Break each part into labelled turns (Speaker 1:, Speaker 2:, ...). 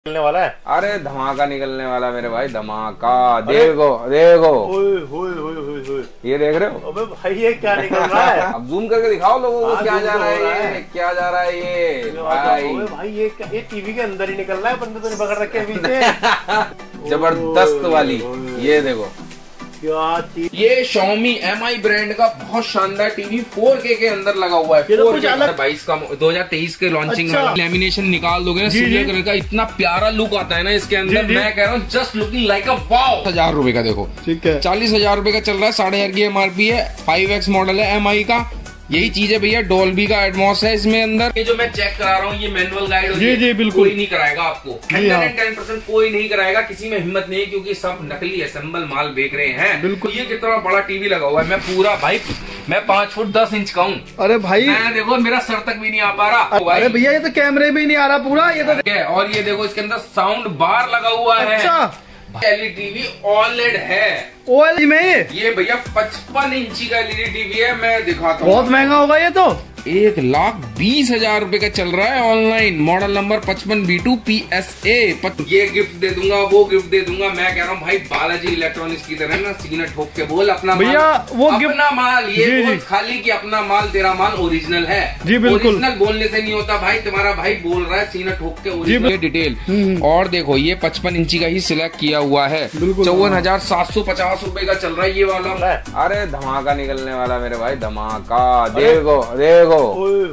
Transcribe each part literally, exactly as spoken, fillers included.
Speaker 1: निकलने वाला है।
Speaker 2: अरे धमाका निकलने वाला मेरे भाई, धमाका। देखो देखो,
Speaker 1: ओए होए होए होए होए,
Speaker 2: ये देख रहे हो?
Speaker 1: अबे भाई ये क्या निकल रहा है?
Speaker 2: अब जूम करके दिखाओ लोगों को, क्या जा रहा है
Speaker 1: है
Speaker 2: ये, क्या जा रहा है ये भाई।
Speaker 1: भाई ये क्या, ये टीवी के अंदर ही निकल रहा है, बंदे तो नहीं पकड़ रखे पीछे।
Speaker 2: जबरदस्त वाली, ये देखो
Speaker 1: क्या
Speaker 2: ये Xiaomi एम आई ब्रांड का बहुत शानदार टीवी फोर के के अंदर लगा हुआ है।
Speaker 1: तो कुछ अलग
Speaker 2: बाईस का दो हजार तेईस के लॉन्चिंग में लेमिनेशन निकाल दोगे ना, सिल्वर कलर का इतना प्यारा लुक आता है ना इसके अंदर। मैं कह रहा हूँ just looking like a wow. हजार रुपए का देखो,
Speaker 1: ठीक है,
Speaker 2: चालीस हजार रुपए का चल रहा है, साढ़े हजार की एमआरपी है। फाइव एक्स मॉडल है एम आई का, यही चीज है भैया। डॉल्बी का एटमॉस है इसमें अंदर। ये जो मैं चेक करा रहा हूँ ये मैनुअल गाइड,
Speaker 1: जी जी बिल्कुल,
Speaker 2: कोई नहीं कराएगा आपको, हंड्रेड एंड टेन परसेंट कोई नहीं कराएगा। किसी में हिम्मत नहीं है क्योंकि सब नकली असेंबल माल बेच रहे हैं। बिल्कुल। ये कितना बड़ा टीवी लगा हुआ है, मैं पूरा भाई मैं पाँच फुट दस इंच का हूँ।
Speaker 3: अरे भाई
Speaker 2: मैं देखो मेरा सर तक भी नहीं आ पा रहा।
Speaker 3: अरे भैया ये तो कैमरे में ही नहीं आ रहा पूरा, ये तो
Speaker 2: है। और ये देखो इसके अंदर साउंड बार लगा हुआ है।
Speaker 3: अच्छा,
Speaker 2: एलईडी टीवी ऑलेड है।
Speaker 3: ओएलईडी में ये
Speaker 2: ये भैया पचपन इंची का एलईडी टीवी है। मैं दिखाता हूँ,
Speaker 3: बहुत महंगा होगा ये तो।
Speaker 2: एक लाख बीस हजार रूपए का चल रहा है ऑनलाइन। मॉडल नंबर पचपन B two P S A. ये गिफ्ट दे दूंगा, वो गिफ्ट दे दूंगा। मैं कह रहा हूँ भाई बालाजी इलेक्ट्रॉनिक्स की तरह ना सीना ठोक के बोल अपना
Speaker 3: भैया, वो
Speaker 2: अपना माल। ये
Speaker 3: जी,
Speaker 2: बोल
Speaker 3: जी।
Speaker 2: खाली कि अपना माल, तेरा माल ओरिजिनल है।
Speaker 3: जी बिल्कुल,
Speaker 2: ओरिजिनल बोलने से नहीं होता भाई। तुम्हारा भाई बोल रहा है सीना ठोक के ओरिजिनल। डिटेल और देखो, ये पचपन इंची का ही सिलेक्ट किया हुआ है। चौवन हजार सात सौ पचास रूपये का चल रहा है ये वाला। अरे धमाका निकलने वाला मेरे भाई, धमाका। देखो देखो,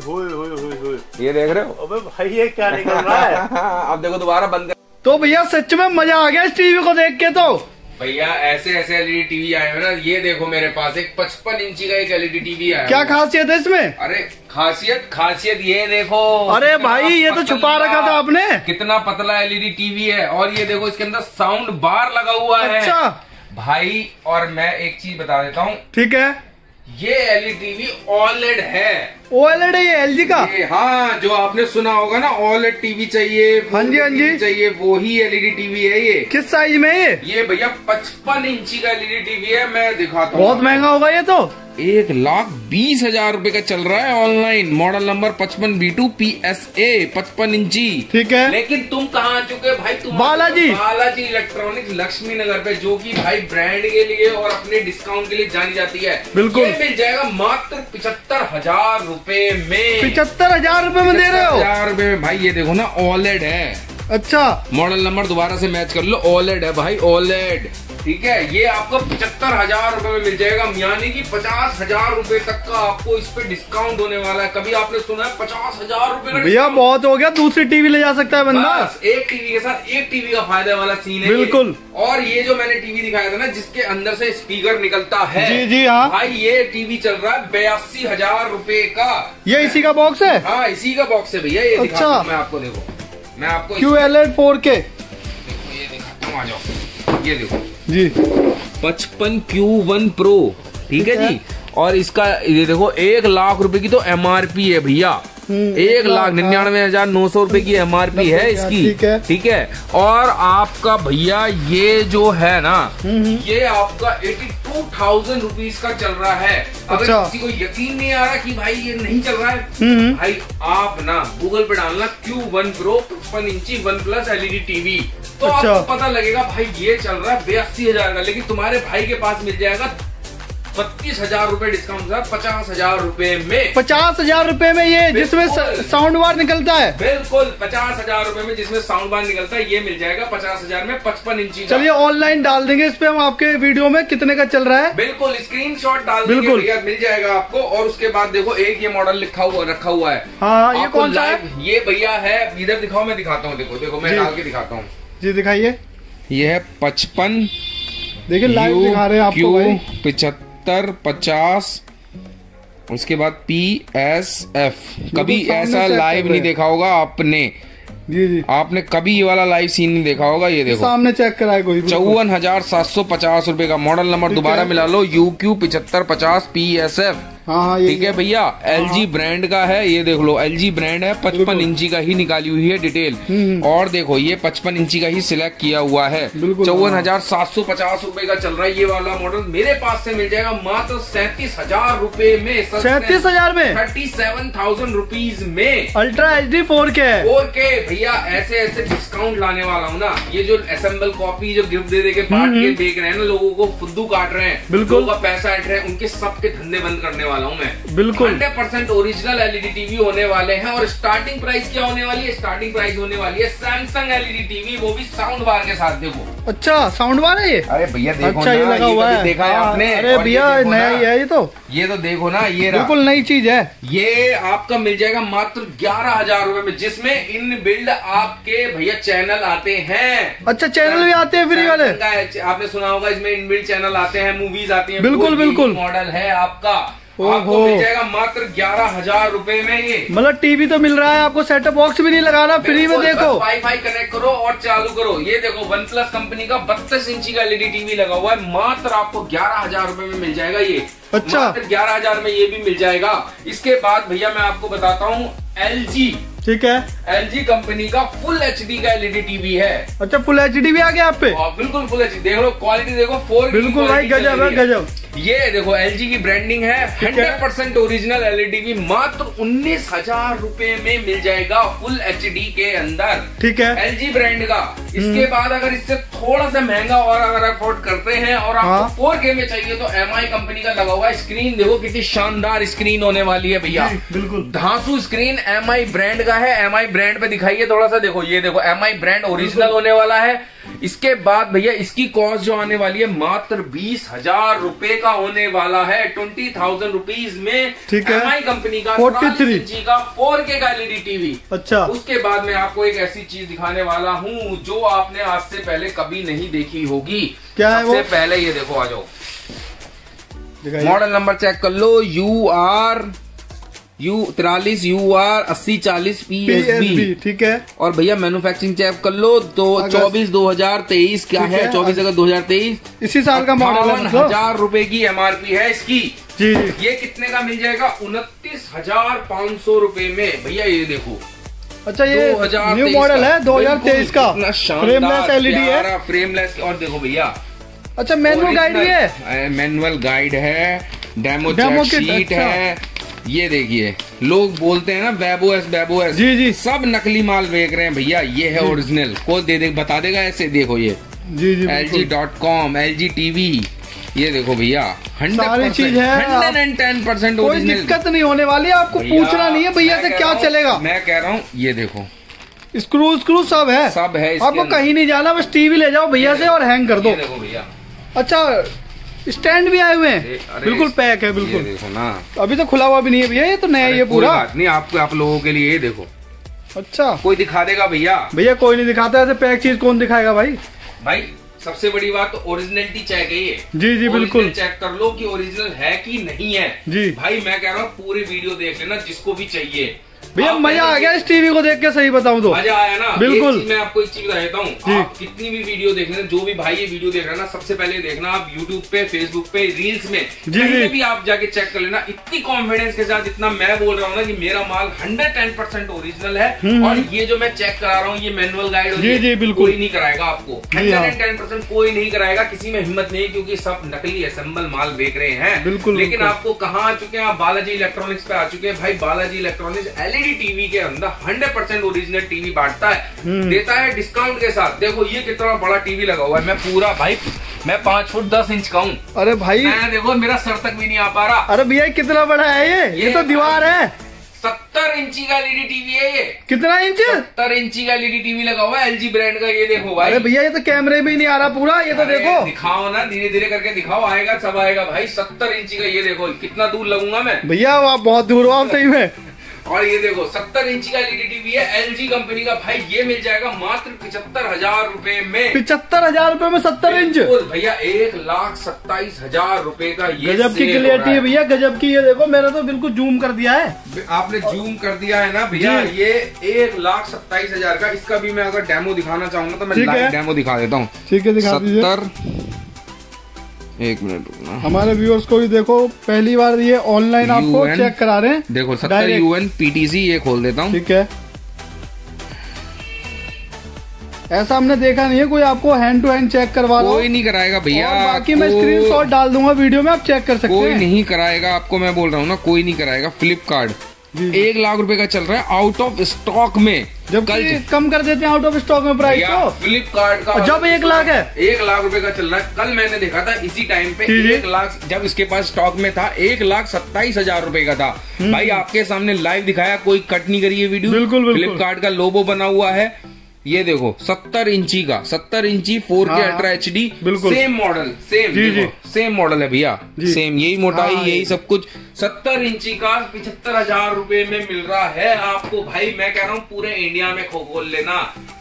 Speaker 2: ये देख रहे हो?
Speaker 1: अबे भाई ये क्या निकल रहा है?
Speaker 2: अब देखो दोबारा बंद।
Speaker 3: तो भैया सच में मजा आ गया इस टीवी को देख के। तो
Speaker 2: भैया ऐसे ऐसे एलईडी टीवी आए हैं ना। ये देखो मेरे पास एक पचपन इंची का एक एलईडी टीवी आया।
Speaker 3: क्या खासियत है इसमें?
Speaker 2: अरे खासियत खासियत ये देखो।
Speaker 3: अरे भाई ये तो छुपा रखा था आपने।
Speaker 2: कितना पतला एलईडी टीवी है। और ये देखो इसके अंदर साउंड बार लगा हुआ है।
Speaker 3: अच्छा
Speaker 2: भाई, और मैं एक चीज बता देता हूँ,
Speaker 3: ठीक है,
Speaker 2: ये एलईडी टीवी ऑलेड है।
Speaker 3: ओएलईडी है ये एलजी का?
Speaker 2: हाँ, जो आपने सुना होगा ना ऑलेड टीवी चाहिए,
Speaker 3: हाँ जी हाँ जी
Speaker 2: चाहिए, वो ही एलईडी टीवी है ये।
Speaker 3: किस साइज में ये?
Speaker 2: ये भैया पचपन इंची का एलईडी टीवी है। मैं दिखाता हूँ,
Speaker 3: बहुत महंगा होगा ये तो।
Speaker 2: एक लाख बीस हजार रूपए का चल रहा है ऑनलाइन। मॉडल नंबर पचपन B two P S A, पचपन इंची,
Speaker 3: ठीक है।
Speaker 2: लेकिन तुम कहाँ आ चुके भाई? तुम
Speaker 3: बालाजी
Speaker 2: बालाजी इलेक्ट्रॉनिक्स लक्ष्मी नगर पे, जो कि भाई ब्रांड के लिए और अपने डिस्काउंट के लिए जानी जाती है।
Speaker 3: बिल्कुल।
Speaker 2: ये मिल जाएगा मात्र पिछहत्तर हजार रूपए में।
Speaker 3: पिछहत्तर हजार रूपए में दे रहे हो?
Speaker 2: हजार रूपए में भाई। ये देखो ना ऑलेड है।
Speaker 3: अच्छा,
Speaker 2: मॉडल नंबर दोबारा से मैच कर लो, ऑलेड है भाई, ऑलेड। ठीक है, ये आपको पचहत्तर हजार रूपए में मिल जाएगा। यानी कि पचास हजार रूपए तक का आपको इस पे डिस्काउंट होने वाला है। कभी आपने सुना है पचास हजार रूपए का?
Speaker 3: भैया बहुत हो गया, दूसरी टीवी ले जा सकता है बंदा।
Speaker 2: बस एक टीवी के साथ एक टीवी का फायदा वाला सीन है।
Speaker 3: बिल्कुल।
Speaker 2: और ये जो मैंने टीवी दिखाया था ना, जिसके अंदर से स्पीकर निकलता है,
Speaker 3: जी जी हाँ
Speaker 2: भाई, ये टीवी चल रहा है बयासी हजार रूपए का।
Speaker 3: ये इसी का बॉक्स है?
Speaker 2: हाँ, इसी का बॉक्स है भैया। ये
Speaker 3: अच्छा,
Speaker 2: दिखाता हूं मैं आपको, देखो मैं आपको
Speaker 3: क्यू एल एड फोर के,
Speaker 2: देखो ये दिखाता हूँ, आ जाओ। ये देखो
Speaker 3: जी,
Speaker 2: पचपन क्यू वन प्रो, ठीक है जी। और इसका ये देखो एक लाख रुपए की तो एमआरपी है भैया। एक लाख निन्यानवे हजार नौ सौ रूपये की एमआरपी है इसकी।
Speaker 3: ठीक है,
Speaker 2: ठीक है। और आपका भैया ये जो है ना, ये आपका एटी टू थाउजेंड रुपीज का चल रहा है। अगर
Speaker 3: अच्छा।
Speaker 2: किसी को यकीन नहीं आ रहा कि भाई ये नहीं चल रहा है, भाई आप ना गूगल पे डालना क्यू वन प्रो पचपन इंची वन प्लस एलईडी टीवी, तो
Speaker 3: अच्छा।
Speaker 2: आपको पता लगेगा भाई ये चल रहा है बयासी हजार का। लेकिन तुम्हारे भाई के पास मिल जाएगा बत्तीस हजार रूपए डिस्काउंट, पचास हजार रूपए में।
Speaker 3: पचास हजार रूपए में ये, जिसमें साउंड बार निकलता है?
Speaker 2: बिल्कुल, पचास हजार रूपए में जिसमें साउंड बार निकलता है, ये मिल जाएगा पचास हजार में पचपन इंची का।
Speaker 3: चलिए ऑनलाइन डाल देंगे इस पे हम आपके वीडियो में कितने का चल रहा है।
Speaker 2: बिल्कुल, स्क्रीनशॉट डाल देंगे
Speaker 3: बिल्कुल
Speaker 2: भैया, मिल जाएगा आपको। और उसके बाद देखो एक ये मॉडल लिखा हुआ रखा हुआ है।
Speaker 3: हाँ, ये कौन सा है?
Speaker 2: ये भैया है, इधर दिखाओ, मैं दिखाता हूँ। देखो देखो मैं डाल के दिखाता हूँ
Speaker 3: जी, दिखाइए।
Speaker 2: ये है पचपन,
Speaker 3: देखिए लाइव दिखा रहे हैं आपको भाई।
Speaker 2: पिछहत्तर, पचास, उसके बाद पी एस एफ। कभी ऐसा लाइव नहीं देखा होगा आपने।
Speaker 3: जी जी,
Speaker 2: आपने कभी ये वाला लाइव सीन नहीं देखा होगा। ये देखो
Speaker 3: सामने चेक कराए कोई।
Speaker 2: चौवन हजार सात सौ पचास रूपये का। मॉडल नंबर दोबारा मिला लो, यू क्यू पिछहत्तर पचास पी एस एफ।
Speaker 3: हाँ हाँ ये
Speaker 2: ठीक है भैया, एलजी ब्रांड का है, ये देख लो एलजी ब्रांड है, पचपन इंची का ही निकाली हुई है डिटेल। और देखो ये पचपन इंची का ही सिलेक्ट किया हुआ है। चौवन हजार सात सौ पचास रूपए का चल रहा है ये वाला मॉडल। मेरे पास से मिल जाएगा मात्र सैंतीस हजार रूपए में,
Speaker 3: सैंतीस हजार में,
Speaker 2: थर्टी सेवन थाउजेंड रुपीज में
Speaker 3: ultra H D four K
Speaker 2: four K भैया। ऐसे ऐसे डिस्काउंट लाने वाला हूँ ना, ये जो असेंबल कॉपी जो गिफ्ट दे दे के बांट के देख रहे हैं ना, लोगों को फुद्दू काट रहे हैं,
Speaker 3: बिल्कुल
Speaker 2: लोगों का पैसा ऐंठ रहे हैं, उनके सबके धंधे बंद करने वाला हूँ मैं।
Speaker 3: बिल्कुल
Speaker 2: hundred percent original LED TV होने वाले हैं। और स्टार्टिंग प्राइस क्या होने वाली है? स्टार्टिंग प्राइस होने वाली है सैमसंग एलईडी टीवी, वो भी साउंड बार के साथ। देखो
Speaker 3: अच्छा साउंड बार है ये?
Speaker 2: अरे भैया देखो
Speaker 3: अच्छा,
Speaker 2: ना,
Speaker 3: ये लगा
Speaker 2: ये
Speaker 3: हुआ है,
Speaker 2: देखा है आपने?
Speaker 3: अरे भैया नया ही है ये तो।
Speaker 2: ये तो देखो ना, ये
Speaker 3: बिल्कुल नई चीज है।
Speaker 2: ये आपका मिल जाएगा मात्र ग्यारह हजार रूपए में, जिसमें इन बिल्ड आपके भैया चैनल आते हैं।
Speaker 3: अच्छा चैनल भी आते हैं फ्री वाले?
Speaker 2: आपने सुना होगा इसमें इन बिल्ड चैनल आते हैं, मूवीज आती हैं।
Speaker 3: बिल्कुल बिल्कुल
Speaker 2: मॉडल है आपका, आपको मिल जाएगा मात्र ग्यारह हजार रूपए में। ये
Speaker 3: मतलब टीवी तो मिल रहा है आपको, सेटअप बॉक्स भी नहीं लगाना, फ्री में देखो,
Speaker 2: वाईफाई कनेक्ट करो और चालू करो। ये देखो वन प्लस कंपनी का बत्तीस इंची का एलईडी टीवी लगा हुआ है, मात्र आपको ग्यारह हजार रूपए में मिल जाएगा ये।
Speaker 3: अच्छा
Speaker 2: मात्र ग्यारह हजार में ये भी मिल जाएगा। इसके बाद भैया मैं आपको बताता हूँ एलजी,
Speaker 3: ठीक है,
Speaker 2: एलजी कंपनी का फुल एचडी का एलईडी टीवी है।
Speaker 3: अच्छा फुल एचडी भी आ गया आप पे?
Speaker 2: बिल्कुल फुल एचडी, देख लो क्वालिटी, देखो फोर,
Speaker 3: बिल्कुल भाई गजब है गजब।
Speaker 2: ये देखो एलजी की ब्रांडिंग है, hundred percent original LED TV, मात्र उन्नीस हजार रूपए में मिल जाएगा फुल एचडी के अंदर।
Speaker 3: ठीक है,
Speaker 2: एलजी ब्रांड का। इसके बाद अगर इससे थोड़ा सा महंगा और अगर अफोर्ड करते हैं और आपको फोर के में चाहिए तो एमआई कंपनी का लगा हुआ है। स्क्रीन देखो कितनी शानदार स्क्रीन होने वाली है भैया,
Speaker 3: बिल्कुल
Speaker 2: धांसू स्क्रीन एमआई ब्रांड का है। एमआई ब्रांड पे दिखाइए थोड़ा सा, देखो ये देखो एमआई ब्रांड ओरिजिनल होने वाला है। इसके बाद भैया इसकी कॉस्ट जो आने वाली है मात्र बीस हजार रूपए का होने वाला है, ट्वेंटी थाउजेंड रुपीज में।
Speaker 3: ठीक है,
Speaker 2: एमआई कंपनी का
Speaker 3: तैंतालीस
Speaker 2: इंची का फोर के का एलईडी टीवी।
Speaker 3: अच्छा, उसके
Speaker 2: बाद मैं आपको एक ऐसी चीज दिखाने वाला हूँ जो आपने आज से पहले कभी नहीं देखी होगी।
Speaker 3: क्या है वो?
Speaker 2: सबसे पहले ये देखो, आ जाओ, मॉडल नंबर चेक कर लो, यू आर यू तिरालीस यू आर अस्सी चालीस पी एस बी, ठीक है। और भैया मैन्युफैक्चरिंग चेक कर लो, तो चौबीस दो हजार तेईस क्या है, चौबीस अगस्त दो हजार तेईस, इसी साल का मॉडल है। हजार रूपए की एमआरपी है इसकी जी। ये कितने का मिल जाएगा? उनतीस हजार पाँच सौ रूपये में भैया। ये देखो, अच्छा ये न्यू मॉडल है दो हजार तेईस का, फ्रेमलेस एलईडी है, फ्रेमलेस। और देखो भैया, अच्छा मैनुअल गाइड भी है, मैनुअल गाइड है, डेमो शीट है। ये देखिए, लोग बोलते हैं ना बेबो एस बेबो एस, जी जी, सब नकली माल बेच रहे हैं भैया, ये है ओरिजिनल। कोई दे दे बता देगा ऐसे, देखो ये G G L G dot com, L G TV, ये देखो भैया, हंड्रेड चीज है, hundred and ten percent original. कोई दिक्कत नहीं होने वाली, आपको पूछना नहीं है भैया से क्या चलेगा। मैं कह रहा हूँ ये देखो, स्क्रू स्क्रू सब है, सब है, आपको कहीं नहीं जाना, बस टीवी ले जाओ भैया से और हैंग कर दो। देखो भैया, अच्छा स्टैंड भी आए हुए हैं, बिल्कुल पैक है, बिल्कुल देखो ना, अभी तो खुला हुआ भी नहीं है भैया, ये तो नया ये पूरा। बात नहीं, आपको आप लोगों के लिए ये देखो। अच्छा, कोई दिखा देगा भैया? भैया कोई नहीं दिखाता, ऐसे पैक चीज कौन दिखाएगा भाई? भाई सबसे बड़ी बात तो ओरिजिनलिटी चेक है ये, जी जी बिल्कुल, चेक कर लो कि ओरिजिनल है कि नहीं है जी। भाई मैं कह रहा हूँ पूरी वीडियो देख लेना, जिसको भी चाहिए भैया। मजा आ गया इस टीवी को देख के, सही बताऊं तो मजा आया ना, बिल्कुल। मैं आपको एक चीज बता देता हूँ, आप कितनी भी वीडियो देख लेना, जो भी भाई ये वीडियो देख रहा है ना, सबसे पहले देखना आप यूट्यूब पे, फेसबुक पे, रील्स में, कहीं भी आप जाके चेक कर लेना, इतनी कॉन्फिडेंस के साथ इतना मैं बोल रहा हूँ ना कि मेरा माल हंड्रेड टेन परसेंट ओरिजिनल है। और ये जो मैं चेक करा रहा हूँ, ये मैनुअल गाइड, जी जी बिल्कुल, कोई नहीं कराएगा आपको, हंड्रेड एंड टेन परसेंट कोई नहीं कराएगा, किसी में हिम्मत नहीं, क्योंकि सब नकली असेंबल माल बेच रहे हैं, बिल्कुल। लेकिन आपको कहाँ आ चुके हैं आप? बालाजी इलेक्ट्रॉनिक्स पे आ चुके हैं भाई। बालाजी इलेक्ट्रॉनिक्स एलईडी टीवी के अंदर हंड्रेड परसेंट ओरिजिनल टीवी बांटता है, देता है डिस्काउंट के साथ। देखो ये कितना बड़ा टीवी लगा हुआ है, मैं पूरा भाई मैं पाँच फुट दस इंच का हूँ। अरे भाई मैं देखो मेरा सर तक भी नहीं आ पा रहा। अरे भैया कितना बड़ा है ये? ये, ये तो दीवार है। सत्तर इंची का एलईडी टीवी है ये। कितना इंच? सत्तर इंची का एलईडी टीवी लगा हुआ है एलजी ब्रांड का, ये देखो भाई। अरे भैया ये तो कैमरे में ही नहीं आ रहा पूरा, ये तो देखो, दिखाओ ना, धीरे धीरे करके दिखाओ, आएगा सब आएगा भाई। सत्तर इंची का, ये देखो कितना दूर लगूंगा मैं भैया, आप बहुत दूर हो आप सही में। और ये देखो सत्तर इंची का एलईडी टीवी है एलजी कंपनी का भाई, ये मिल जाएगा मात्र पिछहत्तर हजार रूपए में। पिछहत्तर हजार रूपए में सत्तर इंच भैया, एक लाख सत्ताईस हजार रूपए का। ये गजब की क्लियरिटी है भैया, गजब की। ये देखो मैंने तो बिल्कुल जूम कर दिया है, आपने जूम कर दिया है ना भैया। ये एक लाख सत्ताईस हजार का, इसका भी मैं अगर डेमो दिखाना चाहूंगा तो मैं लाइव डेमो दिखा देता हूँ। ठीक है, दिखा दीजिए। सत्तर एक मिनट रुकना,
Speaker 3: हमारे व्यूअर्स को भी देखो, पहली बार ये ऑनलाइन आपको
Speaker 2: U N
Speaker 3: चेक करा रहे हैं।
Speaker 2: देखो सत्तर U N P T C, ये खोल देता हूँ।
Speaker 3: ठीक है, ऐसा हमने देखा नहीं है कोई आपको हैंड टू हैंड चेक करवा रहा हो।
Speaker 2: कोई नहीं कराएगा भैया,
Speaker 3: और बाकी मैं स्क्रीनशॉट डाल दूंगा वीडियो में, आप चेक कर सकते हैं।
Speaker 2: कोई नहीं कराएगा आपको, मैं बोल रहा हूँ ना, कोई नहीं कराएगा। फ्लिपकार्ट एक लाख रुपए का चल रहा है आउट ऑफ स्टॉक में,
Speaker 3: जब कल कम कर देते हैं आउट ऑफ स्टॉक में प्राइस को।
Speaker 2: फ्लिपकार्ट का
Speaker 3: जब एक लाख है,
Speaker 2: एक लाख रुपए का चल रहा है। कल मैंने देखा था इसी टाइम पे एक लाख, जब इसके पास स्टॉक में था एक लाख सत्ताईस हजार रुपए का था। भाई आपके सामने लाइव दिखाया, कोई कट नहीं करी है वीडियो।
Speaker 3: बिल्कुल
Speaker 2: फ्लिपकार्ट का लोगो बना हुआ है, ये देखो सत्तर इंची का, सत्तर इंची four K ultra H D, same model, same
Speaker 3: G G
Speaker 2: same model है भैया, सेम यही मोटाई,
Speaker 3: हाँ,
Speaker 2: यही सब कुछ। सत्तर इंची का पिछहत्तर हजार रूपये में मिल रहा है आपको। भाई मैं कह रहा हूँ पूरे इंडिया में खो खोल लेना,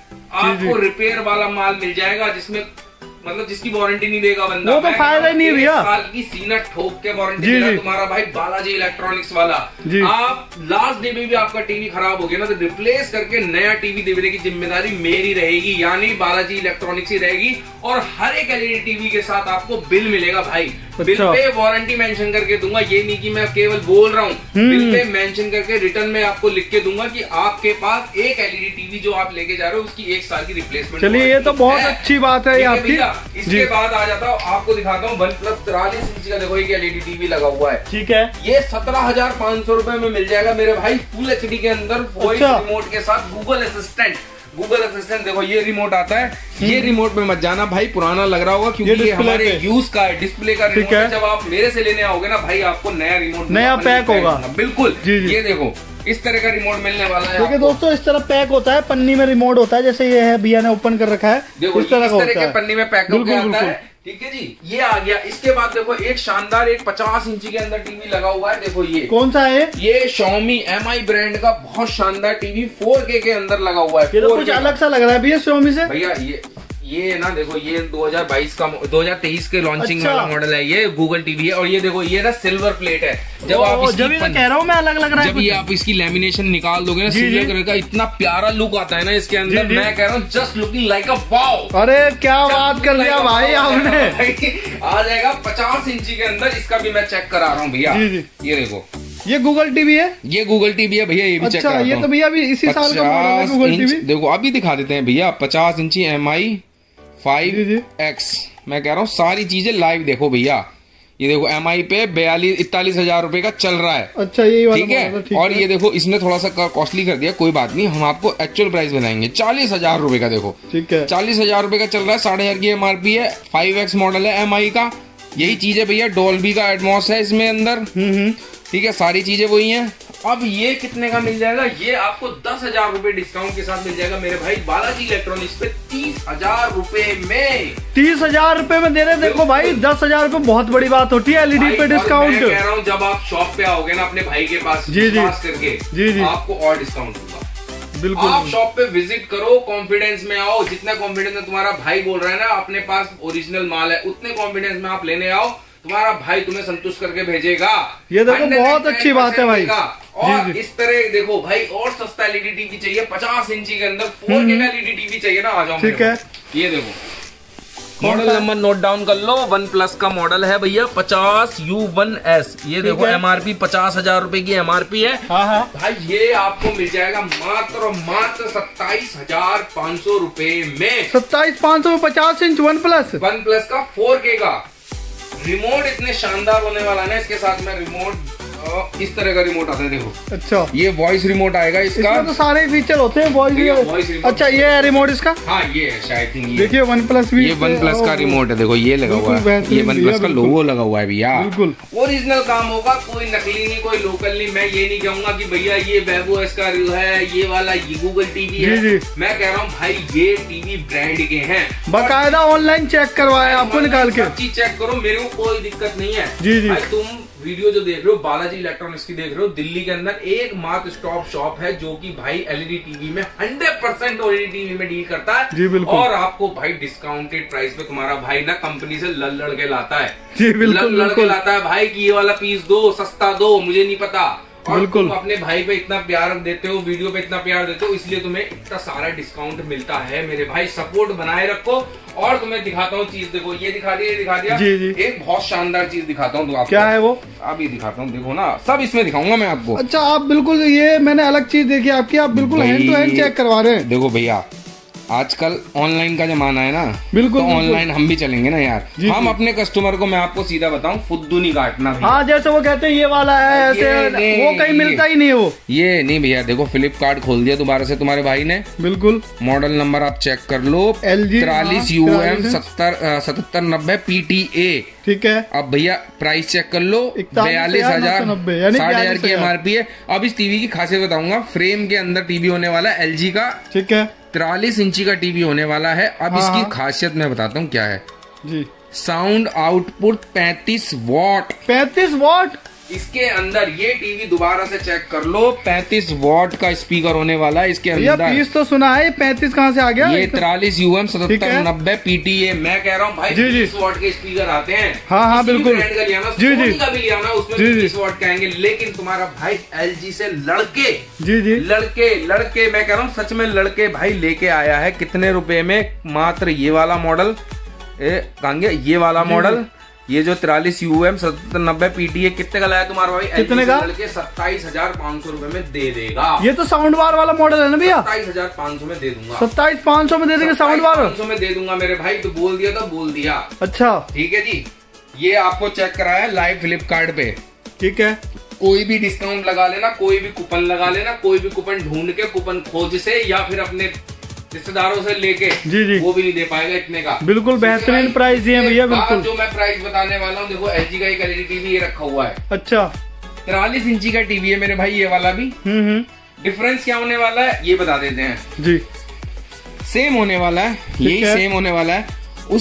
Speaker 2: आपको रिपेयर वाला माल मिल जाएगा, जिसमें मतलब जिसकी वारंटी नहीं देगा बंदा।
Speaker 3: वो तो फायदा ही नहीं भैया,
Speaker 2: साल की सीना ठोक के वारंटी देगा तुम्हारा भाई बालाजी इलेक्ट्रॉनिक्स वाला। आप लास्ट डे में भी आपका टीवी खराब हो गया ना, तो रिप्लेस करके नया टीवी देने की जिम्मेदारी मेरी रहेगी, यानी बालाजी इलेक्ट्रॉनिक्स ही रहेगी। और हर एक एलईडी टीवी के साथ आपको बिल मिलेगा भाई। बिल पे वारंटी मेंशन करके दूंगा, ये नहीं कि मैं केवल बोल रहा हूँ, बिल पे मेंशन करके रिटर्न में आपको लिख के दूंगा कि आपके पास एक एलईडी टीवी जो आप लेके जा रहे हो उसकी एक साल की रिप्लेसमेंट।
Speaker 3: चलिए ये तो बहुत अच्छी बात है आपकी।
Speaker 2: इसके बाद आ जाता हूँ, आपको दिखाता हूँ वन प्लस तिरालीस इंच का, देखो एक एलईडी टीवी लगा हुआ है।
Speaker 3: ठीक है,
Speaker 2: ये सत्रह हजार पाँच सौ रूपये में मिल जाएगा मेरे भाई, फुल एचडी के अंदर, वॉइस रिमोट के साथ, गूगल असिस्टेंट। गूगल असिस्टेंट देखो ये रिमोट आता है, ये रिमोट में मत जाना भाई, पुराना लग रहा होगा क्योंकि ये हमारे यूज का है, डिस्प्ले का रिमोट है। जब आप मेरे से लेने आओगे ना भाई, आपको नया रिमोट,
Speaker 3: नया पैक होगा।
Speaker 2: बिल्कुल, ये देखो इस तरह का रिमोट मिलने वाला है।
Speaker 3: देखिए दोस्तों, इस तरह पैक होता है, पन्नी में रिमोट होता है, जैसे ये है भैया ने ओपन कर रखा है,
Speaker 2: देखो
Speaker 3: इस तरह का होता है,
Speaker 2: पन्नी में पैक होकर आता है। ठीक है जी, ये आ गया। इसके बाद देखो एक शानदार एक पचास इंची के अंदर टीवी लगा हुआ है, देखो ये
Speaker 3: कौन सा है?
Speaker 2: ये Xiaomi एम आई ब्रांड का बहुत शानदार टीवी फोर के के अंदर लगा हुआ है।
Speaker 3: ये तो कुछ अलग सा लग रहा है भैया Xiaomi से।
Speaker 2: भैया ये ये ना देखो, ये दो हज़ार बाईस का दो हज़ार तेईस के लॉन्चिंग
Speaker 3: अच्छा।
Speaker 2: वाला मॉडल है, ये गूगल टीवी है। और ये देखो ये ना सिल्वर प्लेट है। जब आप इसकी
Speaker 3: जब मैं कह रहा हूँ मैं अलग लग रहा है,
Speaker 2: जब ये आप इसकी लेमिनेशन निकाल दोगे ना, सिल्वर कलर का इतना प्यारा लुक आता है ना इसके अंदर, मैं कह रहा हूँ just looking like a wow.
Speaker 3: अरे क्या बात कर लिया भाई आपने।
Speaker 2: आ जाएगा पचास इंची के अंदर, इसका भी मैं चेक करा रहा हूँ भैया। ये देखो
Speaker 3: ये गूगल टीवी है,
Speaker 2: ये गूगल टीवी है भैया, ये भी
Speaker 3: अच्छा,
Speaker 2: चेक करा।
Speaker 3: ये तो भैया अभी इसी साल का मॉडल है गूगल टीवी।
Speaker 2: देखो अभी दिखा देते हैं भैया, पचास इंची एम आई फाइव एक्स, मैं कह रहा हूँ सारी चीजें लाइव देखो भैया। ये देखो एम आई पे बयालीस इकतालीस हजार रूपए का चल रहा है।
Speaker 3: अच्छा यही वाला
Speaker 2: ठीक है। और ये देखो इसने थोड़ा सा कॉस्टली कर दिया, कोई बात नहीं, हम आपको एक्चुअल प्राइस बनाएंगे चालीस हजार रूपए का। देखो
Speaker 3: ठीक है,
Speaker 2: चालीस हजार रूपए का चल रहा है, साढ़े हजार की एमआरपी है, फाइव एक्स मॉडल है एम आई का। यही चीज है भैया, डॉल्बी का एटमॉस है इसमें अंदर। ठीक है, सारी चीजें वही हैं। अब ये कितने का मिल जाएगा? ये आपको दस हजार रूपए डिस्काउंट के साथ मिल जाएगा मेरे भाई बालाजी इलेक्ट्रॉनिक्स पे, तीस हजार रूपए में।
Speaker 3: तीस हजार रूपए में दे रहे हैं। देखो भाई, दस हजार रूपए बहुत बड़ी बात होती है एलईडी पे डिस्काउंट।
Speaker 2: मैं कह रहा हूँ जब आप शॉप पे आओगे ना अपने भाई के पास,
Speaker 3: जी जी
Speaker 2: करके
Speaker 3: जी जी
Speaker 2: आपको और डिस्काउंट होगा।
Speaker 3: बिल्कुल,
Speaker 2: आप शॉप पे विजिट करो, कॉन्फिडेंस में आओ, जितना कॉन्फिडेंस में तुम्हारा भाई बोल रहा है ना अपने पास ओरिजिनल माल है, उतने कॉन्फिडेंस में आप लेने आओ, तुम्हारा भाई तुम्हें संतुष्ट करके भेजेगा।
Speaker 3: ये देखो बहुत अच्छी बात है भाई।
Speaker 2: और जी जी। इस तरह देखो भाई, और सस्ता एलईडी टीवी चाहिए पचास इंची के अंदर, फोर के का एलईडी टीवी चाहिए ना, आ जाओ।
Speaker 3: ठीक है,
Speaker 2: ये देखो मॉडल नंबर नोट डाउन कर लो, वन प्लस का मॉडल है भैया पचास यू वन एस। ये देखो एमआरपी पचास हजार रूपए की एमआरपी है।
Speaker 3: हाँ हाँ
Speaker 2: भाई ये आपको मिल जाएगा मात्र और मात्र सत्ताईस हजार पाँच सौ रूपये में।
Speaker 3: सत्ताईस पाँच सौ में पचास inch OnePlus
Speaker 2: OnePlus का फोर के का रिमोट इतने शानदार होने वाला है ना, इसके साथ में रिमोट इस तरह का रिमोट आता है। देखो
Speaker 3: अच्छा,
Speaker 2: ये वॉइस रिमोट आएगा इसका,
Speaker 3: इसमें तो सारे फीचर होते हैं वॉइस। अच्छा ये है रिमोट इसका।
Speaker 2: हाँ ये है शायद,
Speaker 3: देखिए वन प्लस भी,
Speaker 2: ये वन प्लस का रिमोट है। देखो ये लगा हुआ है, ये वन प्लस का लोगो लगा हुआ है भैया।
Speaker 3: बिल्कुल
Speaker 2: ओरिजिनल काम होगा, कोई नकली नहीं, कोई लोकल नहीं। मैं ये नहीं कहूंगा कि भैया ये वेबो इसका है, ये वाला ये गूगल टीवी है। मैं कह रहा हूँ भाई ये टीवी ब्रांड के हैं,
Speaker 3: बाकायदा ऑनलाइन चेक करवाया आपको निकाल के।
Speaker 2: चीज चेक करो, मेरे को कोई दिक्कत नहीं है।
Speaker 3: जी जी,
Speaker 2: तुम वीडियो जो देख रहे हो बालाजी इलेक्ट्रॉनिक्स की देख रहे हो, दिल्ली के अंदर एक मात्र स्टॉप शॉप है जो कि भाई एलईडी टीवी में हंड्रेड परसेंट ओएलईडी टीवी में डील करता है।
Speaker 3: जी बिल्कुल।
Speaker 2: और आपको भाई डिस्काउंटेड प्राइस पे तुम्हारा भाई ना कंपनी से लड़ लड़ के लाता है।
Speaker 3: जी बिल्कुल,
Speaker 2: लड़ लड़ के लाता है भाई कि ये वाला पीस दो, सस्ता दो, मुझे नहीं पता। और
Speaker 3: बिल्कुल।
Speaker 2: तुम अपने भाई पे इतना प्यार देते हो, वीडियो पे इतना प्यार देते हो, इसलिए तुम्हें इतना सारा डिस्काउंट मिलता है मेरे भाई। सपोर्ट बनाए रखो। और तुम्हें दिखाता हूँ चीज, देखो ये दिखा दिया, ये दिखा दिया।
Speaker 3: जी जी।
Speaker 2: एक बहुत शानदार चीज दिखाता हूँ आपको।
Speaker 3: क्या है वो?
Speaker 2: अभी दिखाता हूँ, देखो ना, सब इसमें दिखाऊंगा मैं आपको।
Speaker 3: अच्छा, आप बिल्कुल, ये मैंने अलग चीज देखी आपकी, आप बिल्कुल हैंड टू हैंड चेक करवा रहे हैं।
Speaker 2: देखो भैया, आजकल ऑनलाइन का जमाना है ना,
Speaker 3: बिल्कुल,
Speaker 2: तो ऑनलाइन हम भी चलेंगे ना यार।
Speaker 3: जी,
Speaker 2: हम
Speaker 3: जी।
Speaker 2: अपने कस्टमर को, मैं आपको सीधा बताऊं, फुद्दू नहीं काटना भैया।
Speaker 3: हाँ, जैसे वो कहते हैं ये वाला है, ऐसे
Speaker 2: ये नहीं,
Speaker 3: वो कहीं मिलता ही नहीं है वो।
Speaker 2: ये नहीं भैया, देखो फ्लिपकार्ट खोल दिया दोबारा से तुम्हारे भाई ने।
Speaker 3: बिल्कुल।
Speaker 2: मॉडल नंबर आप चेक कर लो,
Speaker 3: एल जी
Speaker 2: तिरालीस यू एम सत्तर सतहत्तर नब्बे पी टी ए।
Speaker 3: ठीक है।
Speaker 2: अब भैया प्राइस चेक कर लो,
Speaker 3: इकतालीस
Speaker 2: बयालीस हजार
Speaker 3: नब्बे, यानी
Speaker 2: साठ हजार
Speaker 3: बयालीस
Speaker 2: की
Speaker 3: हजार।
Speaker 2: एमआरपी है। अब इस टीवी की खासियत बताऊंगा, फ्रेम के अंदर टीवी होने वाला है एलजी का,
Speaker 3: ठीक है
Speaker 2: तिरालीस इंची का टीवी होने वाला है। अब
Speaker 3: हाँ,
Speaker 2: इसकी
Speaker 3: हाँ।
Speaker 2: खासियत मैं बताता हूँ क्या है।
Speaker 3: जी।
Speaker 2: साउंड आउटपुट पैंतीस वॉट।
Speaker 3: पैंतीस वॉट।
Speaker 2: इसके अंदर ये टीवी दोबारा से चेक कर लो, पैंतीस वॉट का स्पीकर होने वाला है इसके
Speaker 3: भैया
Speaker 2: अंदर।
Speaker 3: पीस तो सुना है, पैंतीस कहाँ से आ गया?
Speaker 2: ये तिरालीस यूएम
Speaker 3: ठीक
Speaker 2: सतहत्तर
Speaker 3: है।
Speaker 2: नब्बे पीटीए। मैं कह रहा हूँ भाई,
Speaker 3: जी, जी।
Speaker 2: बीस वॉट के स्पीकर आते हैं।
Speaker 3: हाँ, हाँ,
Speaker 2: किसी भी
Speaker 3: बिल्कुल।
Speaker 2: ब्रांड का लिया ना,
Speaker 3: जी, जी।
Speaker 2: सोनी का भी लिया ना, उसमें
Speaker 3: जी, जी।
Speaker 2: बीस वॉट के आएंगे। लेकिन तुम्हारा भाई एलजी से लड़के
Speaker 3: जी जी।
Speaker 2: लड़के लड़के मैं कह रहा हूँ सच में लड़के भाई लेके आया है। कितने रुपए में? मात्र ये वाला मॉडल, ए कांगे, ये वाला मॉडल, ये जो तिरालीस यू एम सत्तर नब्बे पीटीए कितने का लाया तुम्हारा भाई?
Speaker 3: कितने का?
Speaker 2: लड़के सत्ताईस हजार पाँच सौ रूपये में दे देगा।
Speaker 3: ये तो साउंड बार वाला मॉडल है ना भैया?
Speaker 2: सत्ताईस हजार पाँच सौ में दे दूंगा।
Speaker 3: सत्ताईस पाँच सौ में दे देंगे साउंड बार?
Speaker 2: पाँच सौ में दे दूंगा मेरे भाई। तो बोल दिया तो बोल दिया।
Speaker 3: अच्छा,
Speaker 2: ठीक है जी। ये आपको चेक कराया लाइव फ्लिपकार्ट पे।
Speaker 3: ठीक है।
Speaker 2: कोई भी डिस्काउंट लगा लेना, कोई भी कूपन लगा लेना, कोई भी कूपन ढूंढ के, कूपन खोज से या फिर अपने रिश्तेदारों से लेके,
Speaker 3: जी जी।
Speaker 2: वो भी नहीं दे पाएगा इतने का।
Speaker 3: बिल्कुल बेहतरीन प्राइस दिए भैया, बिल्कुल।
Speaker 2: जो मैं प्राइस बताने वाला हूँ, देखो एलजी का एक एलईडी टीवी ये रखा हुआ है,
Speaker 3: अच्छा।
Speaker 2: तिरालीस इंची का टीवी है मेरे भाई, ये वाला भी।
Speaker 3: हम्म हम्म।
Speaker 2: डिफरेंस क्या होने वाला है ये बता देते हैं।
Speaker 3: जी।
Speaker 2: सेम होने वाला है, यही
Speaker 3: है।
Speaker 2: सेम होने वाला है।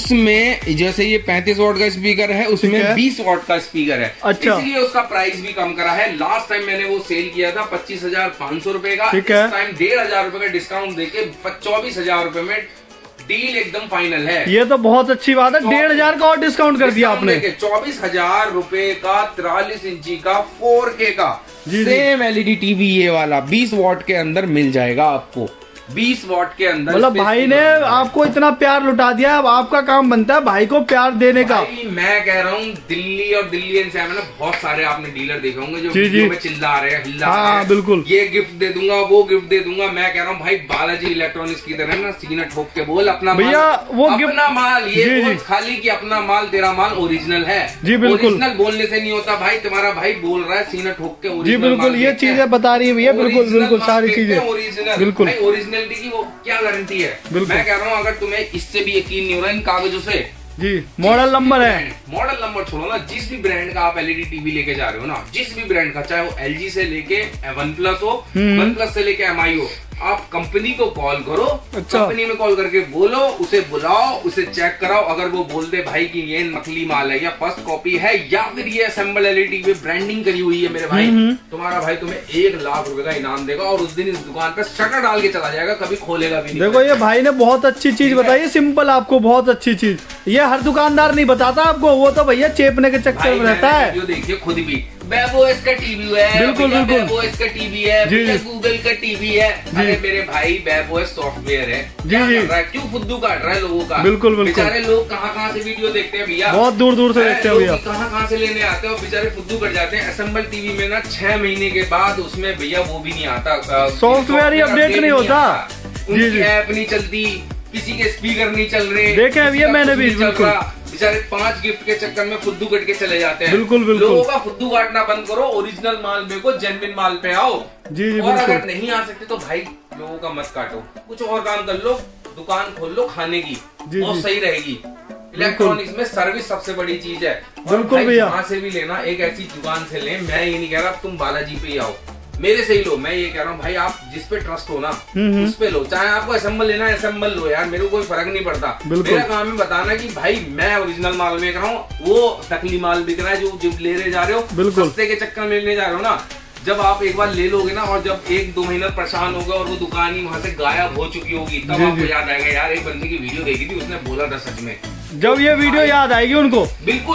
Speaker 2: उसमें जैसे ये पैंतीस वॉट का स्पीकर है,
Speaker 3: ठीक है।
Speaker 2: उसमें बीस वॉट का स्पीकर है।
Speaker 3: अच्छा।
Speaker 2: इसलिए उसका प्राइस भी कम करा है। लास्ट टाइम मैंने वो सेल किया था पच्चीस हजार पाँच सौ रुपए का।
Speaker 3: ठीक है।
Speaker 2: इस टाइम डेढ़ हजार रुपए का डिस्काउंट देके चौबीस हजार रुपए में डील एकदम फाइनल है।
Speaker 3: ये तो बहुत अच्छी बात है, डेढ़ हजार का और डिस्काउंट कर दिया आपने।
Speaker 2: चौबीस हजार रूपए का तिरालीस इंची का फोर के का
Speaker 3: जी,
Speaker 2: सेम एलईडी टीवी ये वाला बीस वॉट के अंदर मिल जाएगा आपको। बीस वॉट के अंदर।
Speaker 3: मतलब भाई ने आपको इतना प्यार लुटा दिया, अब आपका काम बनता है भाई को प्यार देने का।
Speaker 2: भाई मैं कह रहा हूँ, दिल्ली और दिल्ली एनसीआर में ना बहुत सारे आपने डीलर देखे होंगे जो
Speaker 3: जी,
Speaker 2: वीडियो
Speaker 3: जी।
Speaker 2: में चिल्ला रहे हैं, हिल्ला
Speaker 3: हाँ,
Speaker 2: रहे हैं,
Speaker 3: बिल्कुल।
Speaker 2: ये गिफ्ट दे दूंगा, वो गिफ्ट दे दूंगा। मैं कह रहा हूँ भाई, बालाजी इलेक्ट्रॉनिक्स की तरह ना सीना ठोक के बोल अपना
Speaker 3: भैया,
Speaker 2: माल,
Speaker 3: वो
Speaker 2: अपना माल, ये
Speaker 3: जी,
Speaker 2: बोल
Speaker 3: जी।
Speaker 2: खाली कि अपना माल, तेरा माल ओरिजिनल है।
Speaker 3: जी, बिल्कुल।
Speaker 2: ओरिजिनल बोलने से नहीं होता भाई, तुम्हारा भाई बोल रहा है सीना ठोक के
Speaker 3: जी
Speaker 2: ओरिजिनल
Speaker 3: बिल्कुल,
Speaker 2: माल
Speaker 3: ये
Speaker 2: बेचते हैं।
Speaker 3: चीजें बता रही है भैया, बिल्कुल
Speaker 2: ओरिजिनल
Speaker 3: बिल्कुल
Speaker 2: माल
Speaker 3: सारी
Speaker 2: बेचते हैं,
Speaker 3: चीजें
Speaker 2: ओरिजिनल।
Speaker 3: बिल्कुल।
Speaker 2: भाई ओरिजिनलिटी की वो क्या गारंटी है?
Speaker 3: बिल्कुल।
Speaker 2: मैं कह रहा हूँ, अगर तुम्हें इससे भी यकीन नहीं हो रहा इन कागजों से,
Speaker 3: जी। मॉडल नंबर है,
Speaker 2: मॉडल नंबर छोड़ो ना, जिस भी ब्रांड का आप एलईडी टीवी लेके जा रहे हो ना, जिस भी ब्रांड का, चाहे वो एलजी से लेके वन प्लस हो, वन प्लस से लेके एमआई हो, आप कंपनी को कॉल करो।
Speaker 3: अच्छा।
Speaker 2: कंपनी में कॉल करके बोलो, उसे बुलाओ, उसे चेक कराओ। अगर वो बोल दे भाई कि ये नकली माल है या फर्स्ट कॉपी है या फिर ये असेंबल एलईडी में ब्रांडिंग करी हुई है मेरे भाई, तुम्हारा भाई तुम्हें एक लाख रुपए का इनाम देगा और उस दिन इस दुकान पे शटर डाल के चला जाएगा, कभी खोलेगा भी नहीं।
Speaker 3: देखो ये भाई ने बहुत अच्छी चीज बताई, सिंपल आपको बहुत अच्छी चीज। ये हर दुकानदार नहीं बताता आपको, वो तो भैया चेपने के चक्कर में रहता है।
Speaker 2: वीडियो देखिए खुद भी, वेबओएस का टीवी है,
Speaker 3: बिल्कुल, बिल्कुल।
Speaker 2: वेबओएस का टीवी है,
Speaker 3: जी, जी।
Speaker 2: गूगल का टीवी है। अरे मेरे भाई, वेबओएस सॉफ्टवेयर है,
Speaker 3: जी,
Speaker 2: क्या
Speaker 3: जी।
Speaker 2: कर रहा है? क्यों फुद्दू काट रहा है लोगों का?
Speaker 3: बिल्कुल, बिल्कुल।
Speaker 2: बेचारे लोग कहाँ कहाँ से वीडियो देखते हैं भैया,
Speaker 3: बहुत दूर दूर से देखते हैं भैया,
Speaker 2: कहाँ कहाँ से लेने आते हैं और बेचारे फुद्दू कट जाते हैं। असेंबल टीवी में ना छह महीने के बाद उसमें भैया वो भी नहीं आता,
Speaker 3: सॉफ्टवेयर ही अपडेट नहीं होता। जी, जी।
Speaker 2: ऐप नहीं चलती, किसी के स्पीकर नहीं चल रहे,
Speaker 3: देखे हैं
Speaker 2: किसी
Speaker 3: भैया
Speaker 2: का
Speaker 3: मैंने
Speaker 2: कुछ
Speaker 3: भी,
Speaker 2: नहीं चल
Speaker 3: बिल्कुल।
Speaker 2: रहा। बेचारे पांच गिफ्ट के चक्कर में फुद्दू कट के चले जाते हैं।
Speaker 3: बिल्कुल, बिल्कुल।
Speaker 2: लोगों का फुद्दू काटना बंद करो, ओरिजिनल माल बेचो, जेन्युइन माल पे आओ।
Speaker 3: जी, जी,
Speaker 2: और
Speaker 3: बिल्कुल।
Speaker 2: अगर नहीं आ सकते तो भाई लोगों का मत काटो, कुछ और काम कर लो, दुकान खोल लो खाने की,
Speaker 3: जी,
Speaker 2: बहुत
Speaker 3: जी।
Speaker 2: सही रहेगी। इलेक्ट्रॉनिक्स में सर्विस सबसे बड़ी चीज है। और
Speaker 3: बिल्कुल
Speaker 2: भाई
Speaker 3: भैया।
Speaker 2: जहाँ से भी लेना, एक ऐसी दुकान से लें। मैं ये नहीं कह रहा तुम बालाजी पे ही आओ, मेरे से ही लो। मैं ये कह रहा हूँ भाई, आप जिस पे ट्रस्ट हो ना उस पे लो। चाहे आपको असेंबल लेना है, असेंबल लो यार, मेरे को कोई फर्क नहीं पड़ता। मेरा काम है बताना कि भाई मैं ओरिजिनल माल बेच रहा हूँ, वो नकली माल बिक रहा है जो जो ले रहे जा रहे हो, सस्ते के चक्कर में लेने जा रहे हो ना। जब आप एक बार ले लोगे ना, और जब एक दो महीना परेशान होगा और वो दुकान ही वहाँ से गायब हो चुकी होगी, तब आपको याद आएगा यार एक बंदे की वीडियो देखी थी, उसने बोला था सच में।
Speaker 3: जब ये वीडियो याद आएगी उनको,
Speaker 2: बिल्कुल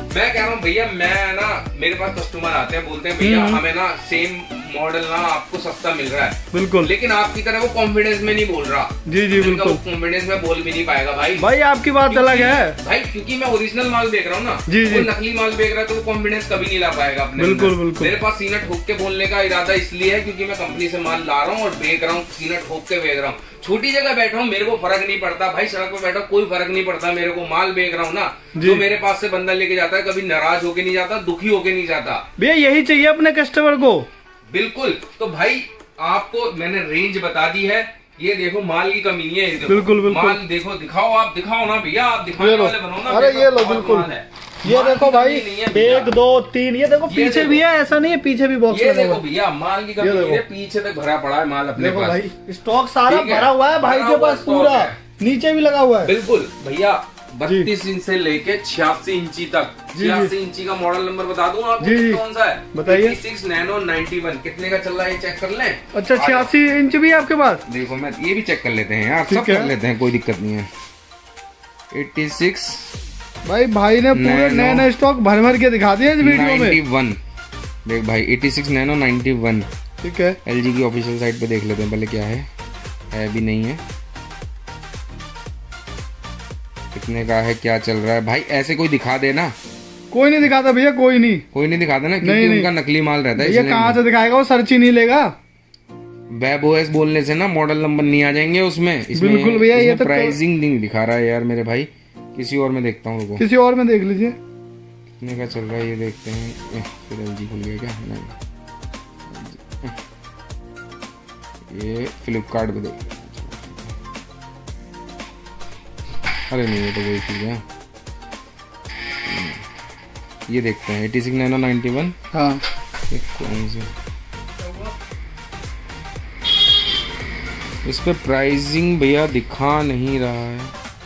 Speaker 2: मैं कह रहा हूँ भैया, मैं ना मेरे पास कस्टमर आते हैं, बोलते हैं भैया हमें ना सेम मॉडल ना आपको सस्ता मिल रहा है।
Speaker 3: बिल्कुल।
Speaker 2: लेकिन आपकी तरह वो कॉन्फिडेंस में नहीं बोल रहा।
Speaker 3: जी जी बिल्कुल।
Speaker 2: कॉन्फिडेंस में बोल भी नहीं पाएगा भाई।
Speaker 3: भाई आपकी बात अलग है
Speaker 2: भाई, क्योंकि मैं ओरिजिनल माल बेच रहा हूँ ना।
Speaker 3: जी जी।
Speaker 2: नकली माल बेच रहा है तो वो कॉन्फिडेंस कभी नहीं ला पाएगा अपने।
Speaker 3: बिल्कुल बिल्कुल।
Speaker 2: मेरे पास सीना ठोक के बोलने का इरादा इसलिए है क्योंकि मैं कंपनी से माल ला रहा हूँ और बेच रहा हूँ, सीना ठोक के बेच रहा हूँ। छोटी जगह बैठा हूँ, मेरे को फर्क नहीं पड़ता भाई, सड़क पे बैठा कोई फर्क नहीं पड़ता मेरे को, माल बेच रहा हूँ ना। जो मेरे पास से बंदा लेके जाता है कभी नाराज होके नहीं जाता, दुखी होके नहीं जाता।
Speaker 3: भैया यही चाहिए अपने कस्टमर को।
Speaker 2: बिल्कुल। तो भाई आपको मैंने रेंज बता दी है, ये देखो माल की कमी नहीं है।
Speaker 3: बिल्कुल बिल्कुल।
Speaker 2: माल देखो, दिखाओ, आप दिखाओ ना भैया, आप दिखाने वाले बनो ना।
Speaker 3: अरे ये लो बिल्कुल, ये देखो भाई, एक दो तीन, ये देखो पीछे भी है, ऐसा नहीं है पीछे भी बॉक्स
Speaker 2: ये देखो भैया, माल की कमी नहीं है, पीछे तक भरा पड़ा है माल अपने पास।
Speaker 3: भाई स्टॉक सारा भरा हुआ है भाई के पास, पूरा नीचे भी लगा हुआ है।
Speaker 2: बिल्कुल भैया, बत्तीस इंच से लेके छियासी इंची तक, छियासी इंची का मॉडल नंबर बता दूं आपको कौन सा है?
Speaker 3: बताइए।
Speaker 2: सिक्स नैनो नाइन्टी वन कितने का चल रहा है ये चेक कर लें।
Speaker 3: अच्छा, छियासी इंच भी है आपके पास?
Speaker 2: देखो मैं ये भी चेक कर लेते हैं यार, सब कर लेते हैं, कोई दिक्कत नहीं है। छियासी
Speaker 3: भाई भाई ने पूरे नए नए स्टॉक भर भर के दिखा दिया इस वीडियो में।
Speaker 2: इक्यानवे देख भाई, छियासी नैनो इक्यानवे।
Speaker 3: ठीक है,
Speaker 2: एलजी की ऑफिशियल साइट पे देख लेते हैं पहले क्या है, है भी नहीं है, कितने का है, क्या चल रहा है भाई, ऐसे कोई दिखा देना।
Speaker 3: कोई नहीं दिखाता भैया, कोई नहीं,
Speaker 2: कोई नहीं दिखाता ना, क्योंकि
Speaker 3: नहीं,
Speaker 2: उनका नकली माल रहता है।
Speaker 3: ये कहाँ से दिखाएगा, वो सर्च ही नहीं लेगा।
Speaker 2: वेब ओएस बोलने से ना मॉडल नंबर नहीं आ जाएंगे उसमें। इसमें
Speaker 3: बिल्कुल भैया, ये तो
Speaker 2: प्राइसिंग नहीं दिखा रहा है यार मेरे भाई, किसी और में देखता हूँ।
Speaker 3: किसी और में देख लीजिए
Speaker 2: कितने का चल रहा है ये देखते हैं। फिर एलजी खुल गया क्या? नहीं, ये फ्लिपकार्ट पे देख। अरे नहीं, ये तो वही चीज है, ये देखते हैं छियासी नैनो इक्यानवे।
Speaker 3: हाँ,
Speaker 2: कौन से इस पे प्राइसिंग भैया दिखा नहीं रहा है।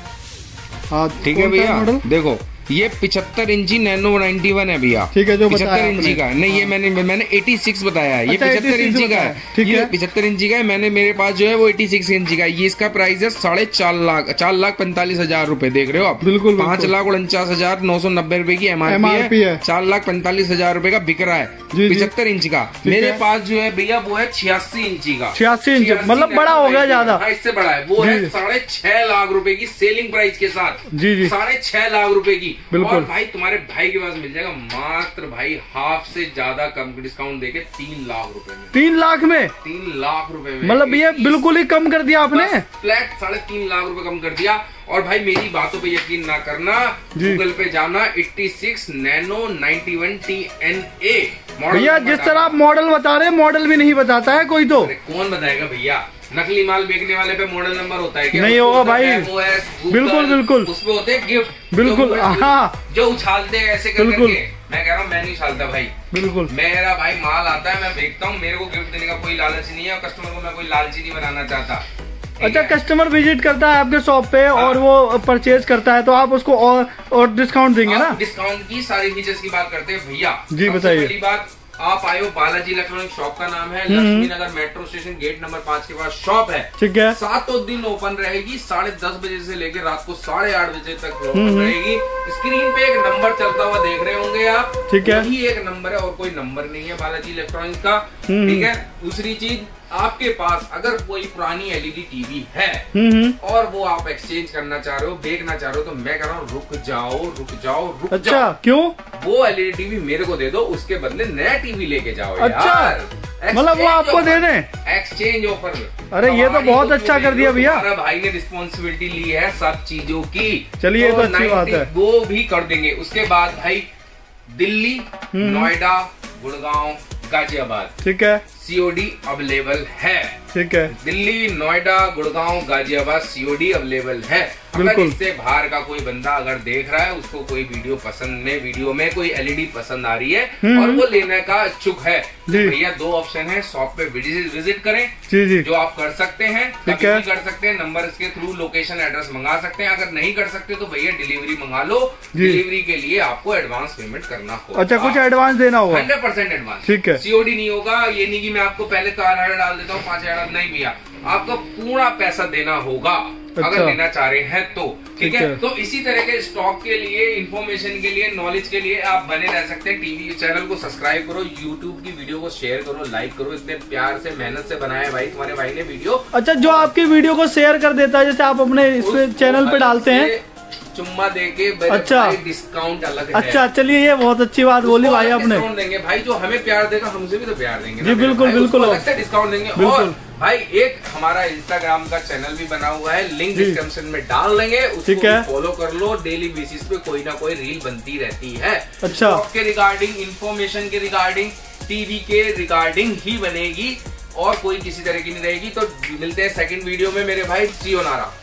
Speaker 3: हाँ
Speaker 2: ठीक है भैया, देखो ये पिछहत्तर इंची नैनो इक्यानवे है भैया।
Speaker 3: ठीक है, जो
Speaker 2: पिछहत्तर इंची का नहीं, ये मैंने मैंने छियासी बताया है, ये पिछहत्तर इंची का है। ठीक है, पिछहत्तर इंची का है, मैंने मेरे पास जो है वो छियासी इंची का है। ये इसका प्राइस है साढ़े चार लाख चार लाख पैंतालीस हजार रूपए, देख रहे हो आप।
Speaker 3: बिल्कुल,
Speaker 2: पांच लाख उनचास हजार नौ सौ नब्बे रूपए की एमआरपी है, चार लाख पैंतालीस हजार रूपए का बिक रहा है पिछहत्तर इंच का। मेरे पास जो है भैया वो है छियासी इंची का।
Speaker 3: छियासी इंच मतलब बड़ा हो गया ज्यादा,
Speaker 2: इससे बड़ा है, वो है साढ़े छह लाख रूपए की सेलिंग प्राइस के साथ।
Speaker 3: जी जी,
Speaker 2: साढ़े छह लाख रूपए की।
Speaker 3: बिल्कुल।
Speaker 2: और भाई तुम्हारे भाई के पास मिल जाएगा मात्र भाई हाफ से ज्यादा कम डिस्काउंट देके तीन लाख रुपए में।
Speaker 3: तीन लाख में?
Speaker 2: तीन लाख रुपए में,
Speaker 3: मतलब भैया बिल्कुल ही कम कर दिया आपने,
Speaker 2: फ्लैट साढ़े तीन लाख रुपए कम कर दिया। और भाई मेरी बातों पे यकीन ना करना, गूगल पे जाना, छियासी नैनो इक्यानवे टी एन ए मॉडल। भैया
Speaker 3: जिस तरह आप मॉडल बता रहे हैं, मॉडल भी नहीं बताता है कोई। तो
Speaker 2: कौन बताएगा भैया, नकली माल बेचने वाले पे मॉडल नंबर होता है क्या?
Speaker 3: नहीं होगा भाई, बिल्कुल बिल्कुल,
Speaker 2: उसमें होते हैं गिफ्ट,
Speaker 3: बिल्कुल, हाँ,
Speaker 2: जो उछालते हैं ऐसे कर करके। मैं कह रहा हूँ मैं नहीं उछालता भाई,
Speaker 3: बिल्कुल।
Speaker 2: मेरा भाई माल आता है, मैं बेचता हूँ, मेरे को गिफ्ट देने का कोई लालच नहीं है, और कस्टमर को मैं कोई लालची नहीं बनाना चाहता।
Speaker 3: अच्छा, कस्टमर विजिट करता है आपके शॉप पे और वो परचेज करता है, तो आप उसको और और डिस्काउंट देंगे ना?
Speaker 2: डिस्काउंट की सारी फीचर्स की बात करते हैं भैया।
Speaker 3: जी बताइए।
Speaker 2: पहली बात, आप आए हो बालाजी इलेक्ट्रॉनिक, शॉप का नाम है, Laxmi Nagar metro station gate number पाँच के पास शॉप है। ठीक है, सातों दिन ओपन रहेगी, साढ़े दस बजे से लेकर रात को साढ़े आठ बजे तक ओपन रहेगी। स्क्रीन पे एक नंबर चलता हुआ देख रहे होंगे आप, ठीक है, यही एक नंबर है और कोई नंबर नहीं है बालाजी इलेक्ट्रॉनिक्स का। ठीक है, दूसरी चीज, आपके पास अगर कोई पुरानी एलईडी टीवी है और वो आप एक्सचेंज करना चाह रहे हो, बेचना चाह रहे हो, तो मैं कह रहा हूँ रुक जाओ रुक जाओ रुक
Speaker 3: अच्छा,
Speaker 2: जाओ।
Speaker 3: क्यों?
Speaker 2: वो एलईडी टीवी मेरे को दे दो, उसके बदले नया टीवी लेके जाओ।
Speaker 3: अच्छा,
Speaker 2: यार
Speaker 3: मतलब वो आपको दे दें
Speaker 2: एक्सचेंज ऑफर।
Speaker 3: अरे ये तो बहुत अच्छा कर दिया भैया,
Speaker 2: हमारा भाई ने रिस्पॉन्सिबिलिटी ली है सब चीजों की।
Speaker 3: चलिए तो, तो अच्छी बात है,
Speaker 2: वो भी कर देंगे। उसके बाद भाई दिल्ली, नोएडा, गुड़गांव, गाजियाबाद, ठीक है, सीओडी अवेलेबल है। ठीक है, दिल्ली, नोएडा, गुड़गांव, गाजियाबाद सीओडी अवेलेबल है। अगर इससे बाहर का कोई बंदा अगर देख रहा है, उसको कोई वीडियो पसंद में वीडियो में कोई एलईडी पसंद आ रही है और वो लेने का इच्छुक है, तो भैया दो ऑप्शन है, शॉप पे विजिट करें, जी जी, जो आप कर सकते हैं, कभी भी कर सकते हैं, नंबर के थ्रू लोकेशन एड्रेस मंगा सकते हैं। अगर नहीं कर सकते तो भैया डिलीवरी मंगा लो, डिलीवरी के लिए आपको एडवांस पेमेंट करना होगा। अच्छा, कुछ एडवांस देना होगा, हंड्रेड परसेंट एडवांस। ठीक है, सीओडी नहीं होगा, ये नहीं की मैं आपको पहले चार हजार डाल देता हूँ, पांच हजार, नहीं भैया, आपको पूरा पैसा देना होगा। अगर लेना चाह रहे हैं तो ठीक है।
Speaker 3: है।
Speaker 2: तो इसी तरह के स्टॉक के लिए, इंफॉर्मेशन के लिए, नॉलेज के लिए आप बने रह सकते हैं। टीवी चैनल को सब्सक्राइब करो, यूट्यूब की वीडियो को शेयर करो, लाइक करो। इतने प्यार से, मेहनत से बनाया है भाई तुम्हारे भाई ने वीडियो।
Speaker 3: अच्छा, जो आपकी वीडियो को शेयर कर देता है, जैसे आप अपने इस पे चैनल पे डालते हैं,
Speaker 2: चुम्मा देके
Speaker 3: अच्छा
Speaker 2: डिस्काउंट अलग है।
Speaker 3: अच्छा, चलिए ये बहुत अच्छी बात बोली भाई आपने।
Speaker 2: डिस्काउंट देंगे भाई, जो हमें प्यार देगा हमसे भी तो प्यार देंगे
Speaker 3: जी, बिल्कुल बिल्कुल
Speaker 2: अलग से डिस्काउंट देंगे। और भाई एक हमारा इंस्टाग्राम का चैनल भी बना हुआ है, लिंक डिस्क्रिप्शन में डाल देंगे, उसको फॉलो कर लो। डेली बेसिस पे कोई ना कोई रील बनती रहती है।
Speaker 3: अच्छा,
Speaker 2: के रिगार्डिंग, इंफॉर्मेशन के रिगार्डिंग, टीवी के रिगार्डिंग ही बनेगी और कोई किसी तरह की नहीं रहेगी। तो मिलते हैं सेकंड वीडियो में मेरे भाई। सी ओ नारा।